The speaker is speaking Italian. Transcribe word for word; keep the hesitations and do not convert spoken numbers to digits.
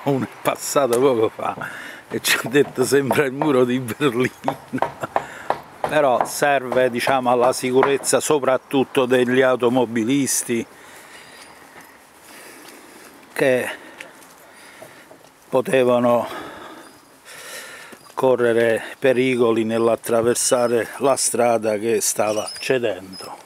uno è passato poco fa e ci ha detto sembra il muro di Berlino, però serve, diciamo, alla sicurezza soprattutto degli automobilisti che potevano correre pericoli nell'attraversare la strada che stava cedendo.